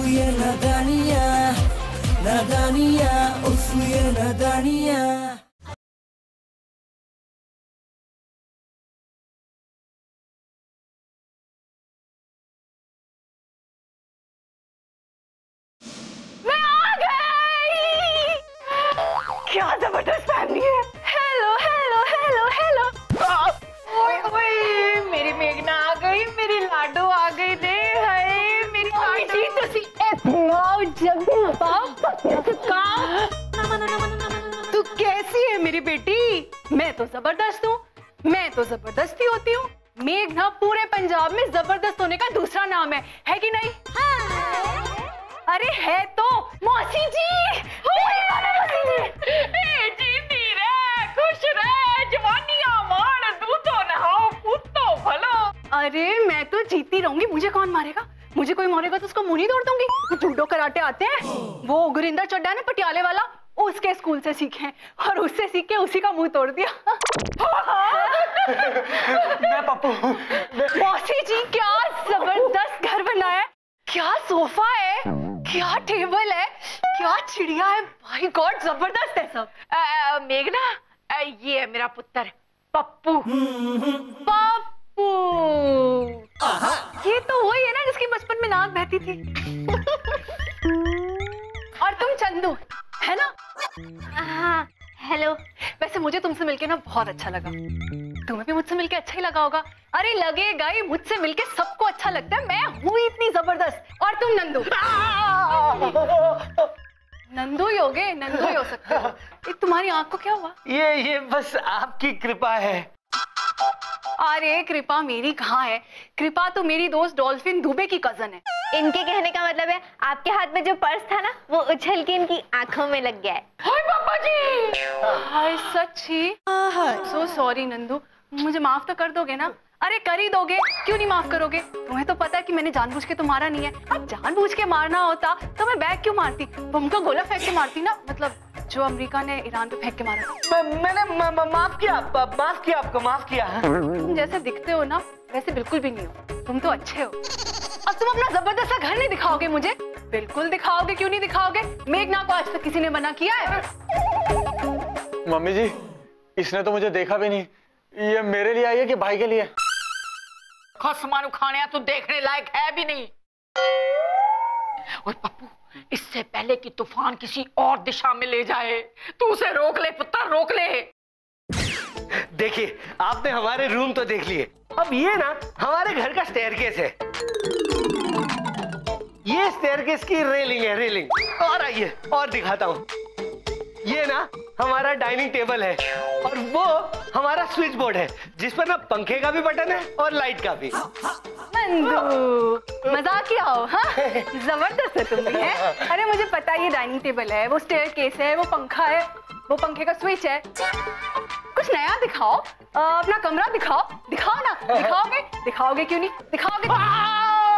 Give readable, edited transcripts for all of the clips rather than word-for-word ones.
ये नदानियाँ, नदानियाँ, उफ ये नदानियाँ। क्या जबरदस्त फैमिली है। Hello hello hello hello. ओए ओए मेरी मेघना आ गई, मेरी लाडो आ गई दे। हाय मेरी लाडी तुसी इतना जल्दी तू कैसी है मेरी बेटी? मैं तो जबरदस्त हूँ, मैं तो जबरदस्ती होती हूँ। मेघना पूरे पंजाब में जबरदस्त होने का दूसरा नाम है कि नहीं? अरे है तो मौसी जी। जीती रहे, खुश रहे, जवानियां मार, दूधो नहाओ, पूतो भलो। अरे मैं तो जीती रहूंगी, मुझे कौन मारेगा? मुझे कोई मारेगा तो उसको मुंह नहीं तोड़ दूंगी। जूडो कराटे आते हैं, वो गुरिंदर चड्डा है ना पटियाले वाला, उसके स्कूल से सीखे हैं और उससे सीख के उसी का मुंह तोड़ दिया। मैं पप्पू। मौसी जी क्या जबरदस्त घर बनाया, क्या सोफा है, क्या टेबल है, क्या चिड़िया है, भाई गॉड जबरदस्त है सब। मेघना ये है मेरा पुत्र पप्पू। पप्पू ये तो वही है ना जिसकी बचपन में नाक बहती थी। और तुम चंदू है ना? हाँ हेलो। वैसे मुझे तुमसे मिलके ना बहुत अच्छा लगा, तुम्हें भी मुझसे मिलके अच्छा ही लगा होगा। अरे लगेगा ही, मुझसे मिलके सबको अच्छा लगता है, मैं हूँ इतनी जबरदस्त। और तुम नंदू। नंदू ही होगे, नंदू ही हो सकते हो। तुम्हारी आंख को क्या हुआ? ये बस आपकी कृपा है। अरे कृपा मेरी कहाँ है, कृपा तो मेरी दोस्त डॉल्फिन दुबे की कजन है। इनके कहने का मतलब है आपके हाथ में जो पर्स था ना वो उछल के इनकी आंखों में लग गया है। हाय पापा जी। हाय सच्ची। सो सॉरी नंदू, मुझे माफ तो कर दोगे ना? अरे कर ही दोगे, क्यों नहीं माफ करोगे? तुम्हें तो पता है कि मैंने जानबूझ के तो मारा नहीं है। अब जानबूझ के मारना होता तो मैं बैग क्यों मारती, बम का गोला फेंक के मारती ना, मतलब जो अमेरिका ने ईरान पे फेंक के मारा था। मैंने माफ किया आपको, माफ किया। तुम जैसे दिखते हो ना वैसे बिल्कुल भी नहीं हो, तुम तो अच्छे हो। अब तुम अपना जबरदस्त सा घर नहीं दिखाओगे मुझे? बिल्कुल दिखाओगे, क्यों नहीं दिखाओगे? मेघना को आज तक किसी ने मना किया है? मम्मी जी इसने तो मुझे देखा भी नहीं, ये मेरे लिए आई है कि भाई के लिए? खसमानु खाने तू देखने लायक है भी नहीं। और पप्पू इससे पहले कि तूफान किसी और दिशा में ले जाए तू उसे रोक ले पुत्र, रोक ले। देखिए आपने हमारे रूम तो देख लिए, अब ये ना हमारे घर का स्टेयरकेस है। ये स्टेयरकेस की रेलिंग है, रेलिंग। और आइए और दिखाता हूँ। ये ना हमारा डाइनिंग टेबल है और वो हमारा स्विच बोर्ड है जिस पर ना पंखे का भी बटन है और लाइट का भी। नंदू मजाक किया हो? हाँ जबरदस्त है तुम भी है। अरे मुझे पता है ये डाइनिंग टेबल है, वो स्टेयरकेस है, वो पंखा है, वो पंखे का स्विच है। कुछ नया दिखाओ, अपना कमरा दिखाओ, दिखाओ ना। दिखाओगे? दिखाओगे क्यों नहीं? दिखाओगे?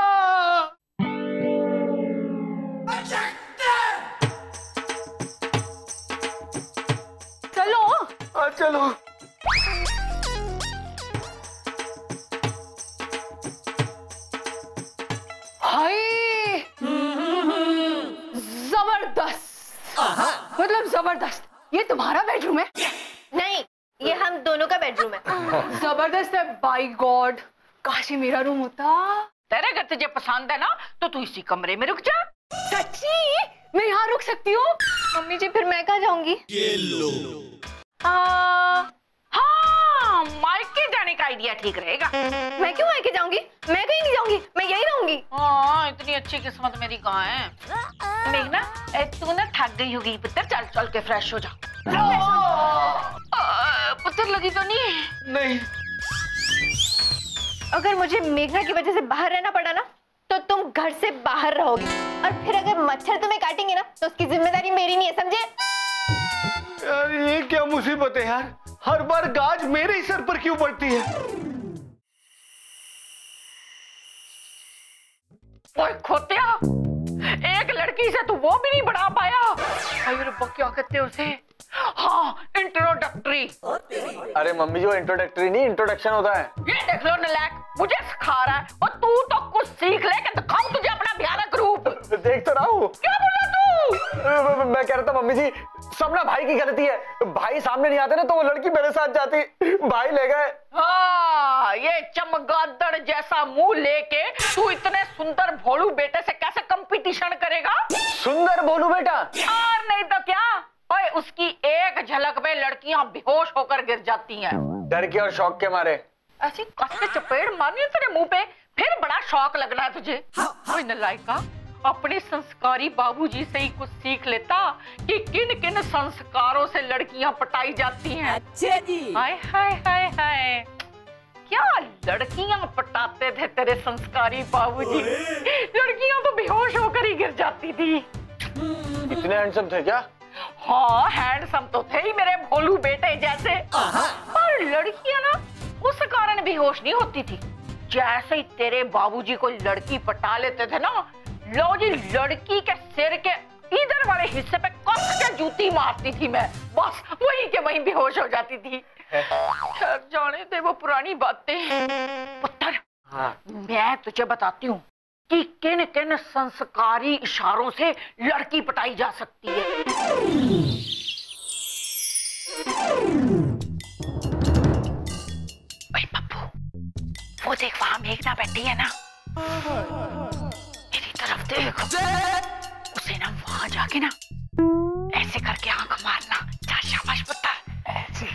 चलो चलो। हाय जबरदस्त, मतलब जबरदस्त। ये तुम्हारा बेडरूम है? नहीं ये हम दोनों का बेडरूम है। जबरदस्त है, बाय गॉड काश ये मेरा रूम होता। तेरे घर तुझे पसंद है ना तो तू इसी कमरे में रुक जा। सच्ची मैं यहाँ रुक सकती हूँ? मम्मी जी फिर मैं कहाँ जाऊंगी? हाँ मायके जाने का आइडिया ठीक रहेगा। मैं क्यों मायके जाऊंगी? मैं कहीं नहीं जाऊंगी, मैं यहीं रहूंगी। हाँ इतनी अच्छी किस्मत मेरी कहाँ है। मेघना तू ना थक गई होगी पुत्र, चल चल के फ्रेश हो जा। पुत्र लगी तो नहीं? अगर मुझे मेघना की वजह से बाहर रहना पड़ा ना तो तुम घर से बाहर रहोगी, और फिर अगर मच्छर तुम्हें काटेंगे ना तो उसकी जिम्मेदारी मेरी नहीं है, समझे? यार ये क्या मुसीबत है यार, हर बार गाज मेरे ही सर पर क्यों पड़ती है? ओए खोतिया, एक लड़की से तू वो भी नहीं बढ़ा पाया। अरे रब्बा क्या कहते हैं उसे? हाँ इंट्रोडक्टरी। अरे मम्मी जो इंट्रोडक्टरी नहीं इंट्रोडक्शन होता है। ये देख लो नलायक, मुझे सिखा रहा है और तू तो कुछ सीख ले कि दिखाऊं तुझे अपना भयानक रूप। देख तो रहा हूँ। क्या बोला तू? मैं कह रहा था मम्मी जी, सब ना भाई की गलती है। भाई सामने नहीं आते ना तो वो लड़की मेरे साथ जाती, भाई ले गए। हाँ, ये चमगादड़ जैसा मुंह लेके तू इतने सुंदर भोलू बेटे से कैसे कंपटीशन करेगा? सुंदर भोलू बेटा? और नहीं तो क्या। ओए, उसकी एक झलक में लड़कियां बेहोश होकर गिर जाती हैं। डर के और शौक के मारे। ऐसी कस के चपेट मारनी है तेरे मुंह पे, फिर बड़ा शौक लगना है तुझे। ओए नलायका, अपने संस्कारी बाबूजी से ही कुछ सीख लेता कि किन किन संस्कारों से लड़कियां पटाई जाती हैं। अच्छा जी। हाय हाय हाय हाय, क्या लड़कियां पटाते थे तेरे संस्कारी बाबूजी। लड़कियां तो बेहोश होकर ही गिर जाती थी। इतने हैंडसम थे क्या? हाँ, हैंडसम तो थे ही मेरे भोलू बेटे जैसे, पर लड़कियां ना उस कारण बेहोश नहीं होती थी। जैसे ही तेरे बाबूजी को लड़की पटा लेते थे ना, लो जी लड़की के सिर के इधर वाले हिस्से पे कस के जूती मारती थी मैं, बस वहीं के वहीं बेहोश हो जाती थी। खैर जाने दे वो पुरानी बातें। पुत्र, हाँ। मैं तुझे बताती हूँ कि किन किन संस्कारी इशारों से लड़की पटाई जा सकती है। भाई पप्पू, वो देख वहां मेघना बैठी है ना, मेरी तरफ देख। उसे ना वहां जाके ना ऐसे करके आंख मारना। जा शाबाश पुत्र, ऐसे।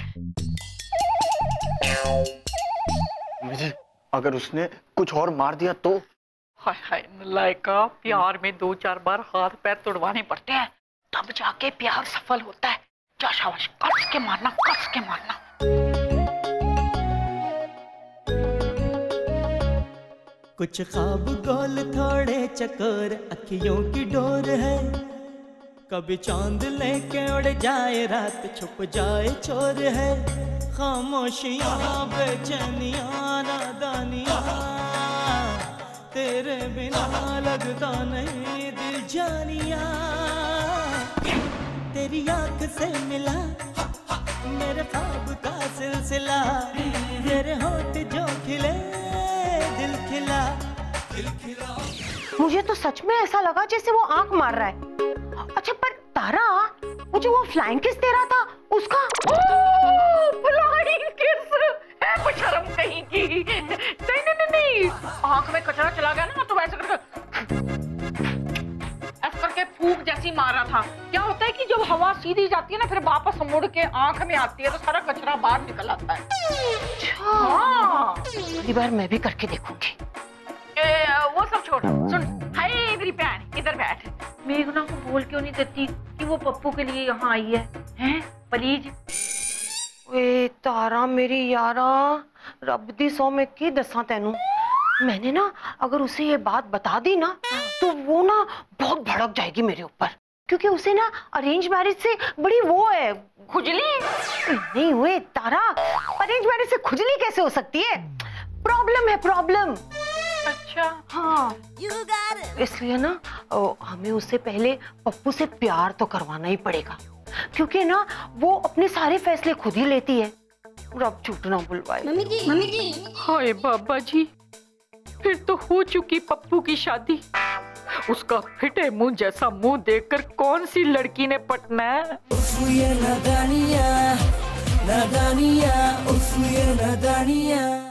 मुझे अगर उसने कुछ और मार दिया तो? हाय हाय नलायका, प्यार में 2-4 बार हाथ पैर तोड़वाने पड़ते हैं, तब जाके प्यार सफल होता है। जा शाबाश, कस के मारना, कस के मारना। कुछ ख्वाब गोल थोड़े चकोर अखियों की डोर है, कभी चांद लेके उड़ जाए रात छुप जाए चोर है। खामोशियां बेचैनियां नादानियां, तेरे बिना लगता नहीं दिल जानिया। तेरी आंख से मिला मेरे ख्वाब का सिलसिला, तेरे होठ जो खिले दिल खिला, दिल खिला। मुझे तो सच में ऐसा लगा जैसे वो आंख मार रहा है। अच्छा पर तारा, वो जो वो फ्लाइंग किस दे रहा था उसका? फ्लाइंग किस है बेशर्म कहीं की। नहीं नहीं नहीं नहीं, आंख में कचरा चला गया ना तो वैसे करके फूंक जैसी मार रहा था। क्या होता है कि जब हवा सीधी जाती है ना, फिर वापस मुड़ के आंख में आती है तो सारा कचरा बाहर निकल आता है। हाँ, अगली बार मैं भी करके देखूंगी। वो सब छोड़, सुन। हाय मेरी बहन, इधर बैठ। मेघना को बोल क्यों नहीं देती कि वो पप्पू के लिए यहाँ आई है? हैं प्लीज। वे तारा मेरी यारा, रब दी सौ में की दसा तेनू। मैंने ना अगर उसे ये बात बता दी ना तो वो ना बहुत भड़क जाएगी मेरे ऊपर, क्योंकि उसे ना अरेंज मैरिज से बड़ी वो है खुजली। नहीं हुए तारा, अरेंज मैरिज से खुजली कैसे हो सकती है? प्रॉब्लम है प्रॉब्लम। अच्छा हाँ, इसलिए ना हमें उससे पहले पप्पू से प्यार तो करवाना ही पड़ेगा, क्योंकि ना वो अपने सारे फैसले खुद ही लेती है। रब झूठ ना बुलवाए। मम्मी जी। हाय बाबा जी, फिर तो हो चुकी पप्पू की शादी। उसका फिटे मुंह जैसा मुंह देखकर कौन सी लड़की ने पटना है? उफ ये नदानियाँ, नदानियाँ, उफ ये नदानियाँ।